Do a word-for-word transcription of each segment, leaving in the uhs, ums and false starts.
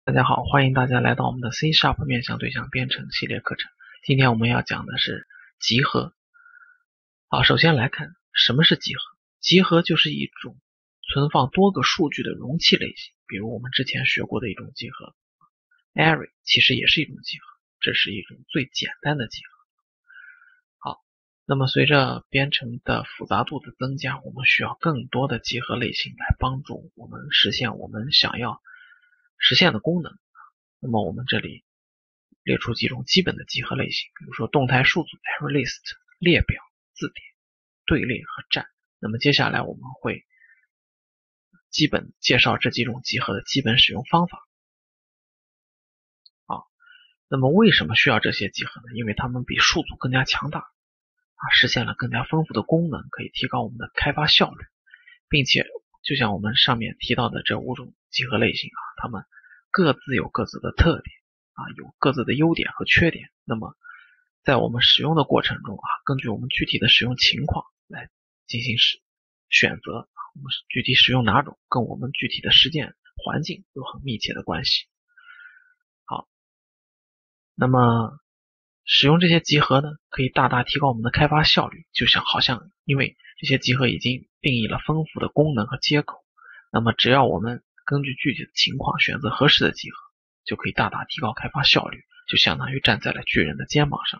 大家好，欢迎大家来到我们的 C Sharp 面向对象编程系列课程。今天我们要讲的是集合。好，首先来看什么是集合。集合就是一种存放多个数据的容器类型，比如我们之前学过的一种集合 Array 其实也是一种集合，这是一种最简单的集合。好，那么随着编程的复杂度的增加，我们需要更多的集合类型来帮助我们实现我们想要实现的功能。那么我们这里列出几种基本的集合类型，比如说动态数组 ArrayList、列表、字典、队列和站。那么接下来我们会基本介绍这几种集合的基本使用方法。啊，那么为什么需要这些集合呢？因为它们比数组更加强大，啊，实现了更加丰富的功能，可以提高我们的开发效率，并且就像我们上面提到的这五种集合类型啊，它们各自有各自的特点啊，有各自的优点和缺点。那么在我们使用的过程中啊，根据我们具体的使用情况来进行使选择，我们具体使用哪种跟我们具体的实践环境有很密切的关系。好，那么使用这些集合呢，可以大大提高我们的开发效率，就像好像因为这些集合已经定义了丰富的功能和接口，那么只要我们根据具体的情况选择合适的集合，就可以大大提高开发效率，就相当于站在了巨人的肩膀上。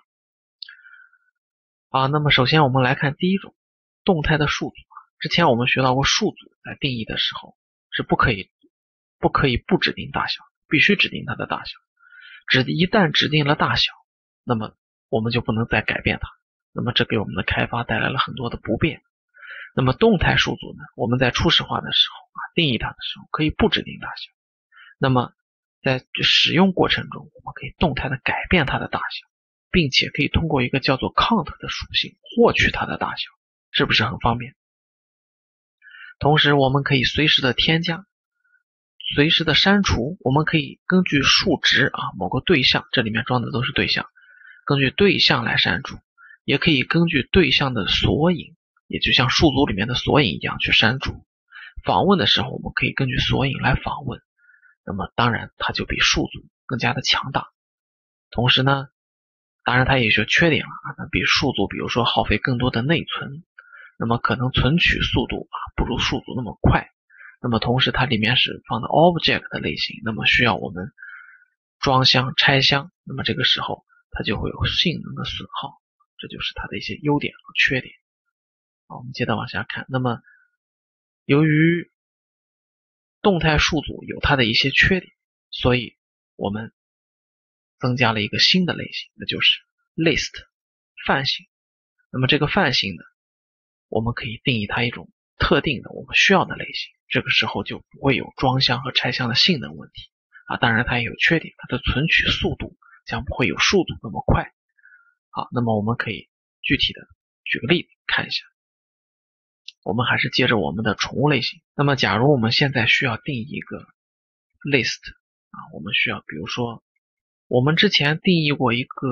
啊，那么首先我们来看第一种动态的数组。之前我们学到过，数组在定义的时候是不可以不可以不指定大小，必须指定它的大小。只一旦指定了大小，那么我们就不能再改变它，那么这给我们的开发带来了很多的不便。那么动态数组呢，我们在初始化的时候啊，定义它的时候可以不指定大小，那么在使用过程中我们可以动态的改变它的大小，并且可以通过一个叫做 count 的属性获取它的大小，是不是很方便？同时我们可以随时的添加，随时的删除，我们可以根据数值啊，某个对象，这里面装的都是对象，根据对象来删除，也可以根据对象的索引，也就像数组里面的索引一样去删除。访问的时候我们可以根据索引来访问，那么当然它就比数组更加的强大。同时呢，当然它也有缺点了啊，那比数组比如说耗费更多的内存，那么可能存取速度啊不如数组那么快。那么同时它里面是放的 object 的类型，那么需要我们装箱拆箱，那么这个时候它就会有性能的损耗，这就是它的一些优点和缺点。好，我们接着往下看。那么由于动态数组有它的一些缺点，所以我们增加了一个新的类型，那就是 list 泛型。那么这个泛型呢，我们可以定义它一种特定的我们需要的类型，这个时候就不会有装箱和拆箱的性能问题啊。当然它也有缺点，它的存取速度将不会有数组那么快。好，那么我们可以具体的举个例子看一下。我们还是接着我们的宠物类型。那么假如我们现在需要定义一个 list 啊，我们需要比如说我们之前定义过一个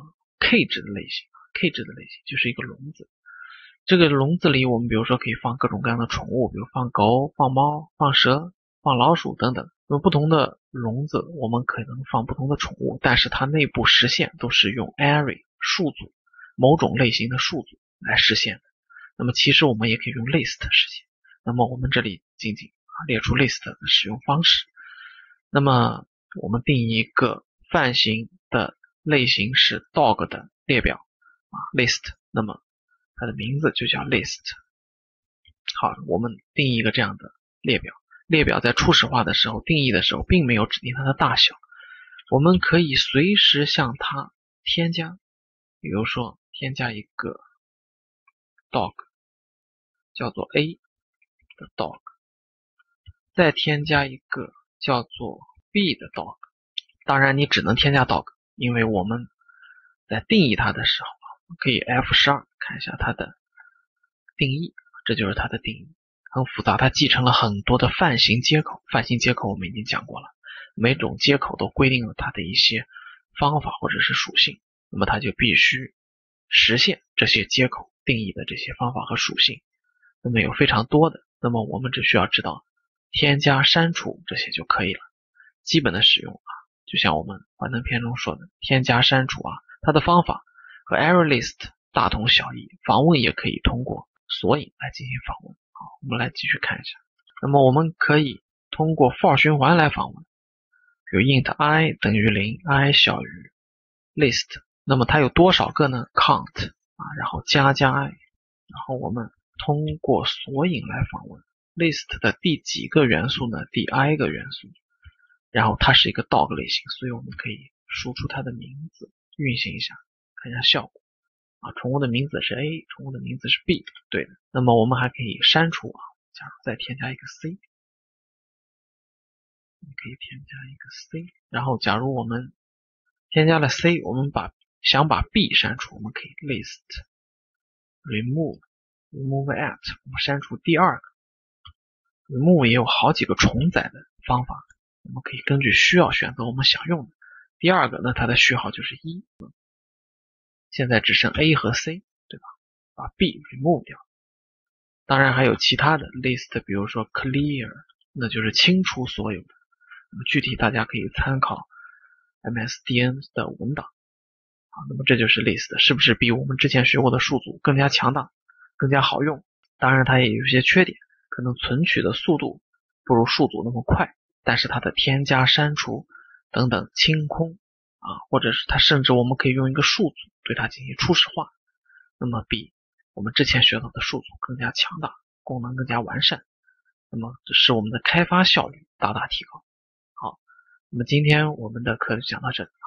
cage 的类型 cage 的类型就是一个笼子，这个笼子里我们比如说可以放各种各样的宠物，比如放狗、放猫、放蛇、放老鼠等等。那么不同的笼子我们可能放不同的宠物，但是它内部实现都是用 array 数组某种类型的数组来实现的。那么其实我们也可以用 list 实现，那么我们这里仅仅列出 list 的使用方式。那么我们定义一个泛型的类型是 dog 的列表啊 list， 那么它的名字就叫 list。 好，我们定义一个这样的列表，列表在初始化的时候定义的时候并没有指定它的大小，我们可以随时向它添加，比如说添加一个 dog 叫做 A 的 dog， 再添加一个叫做 B 的 dog， 当然你只能添加 dog， 因为我们在定义它的时候可以 F 十二 看一下它的定义，这就是它的定义，很复杂，它继承了很多的泛型接口，泛型接口我们已经讲过了，每种接口都规定了它的一些方法或者是属性，那么它就必须实现这些接口定义的这些方法和属性，那么有非常多的，那么我们只需要知道添加删除这些就可以了。 基本的使用啊，就像我们幻灯片中说的添加删除啊，它的方法和 ArrayList 大同小异，访问也可以通过索引来进行访问。好，我们来继续看一下。那么我们可以通过 for 循环来访问，有 int I 等于零 ，i 小于 list， 那么它有多少个呢 ？count 啊，然后加加 i， 然后我们通过索引来访问 list 的第几个元素呢？第 i 个元素，然后它是一个 dog 类型，所以我们可以输出它的名字，运行一下，看一下效果啊。宠物的名字是 A， 宠物的名字是 B， 对的。那么我们还可以删除啊，假如再添加一个 C， 你可以添加一个 C， 然后假如我们添加了 C， 我们把想把 B 删除，我们可以 list remove remove at， 我们删除第二个。remove 也有好几个重载的方法，我们可以根据需要选择我们想用的。第二个呢，它的序号就是一，现在只剩 A 和 C， 对吧？把 B remove 掉。当然还有其他的 list， 比如说 clear， 那就是清除所有的。那么具体大家可以参考 M S D N 的文档。好，那么这就是 list， 是不是比我们之前学过的数组更加强大，更加好用？当然它也有些缺点，可能存取的速度不如数组那么快，但是它的添加、删除等等清空啊，或者是它甚至我们可以用一个数组对它进行初始化，那么比我们之前学到的数组更加强大，功能更加完善，那么这使我们的开发效率大大提高。好，那么今天我们的课就讲到这里。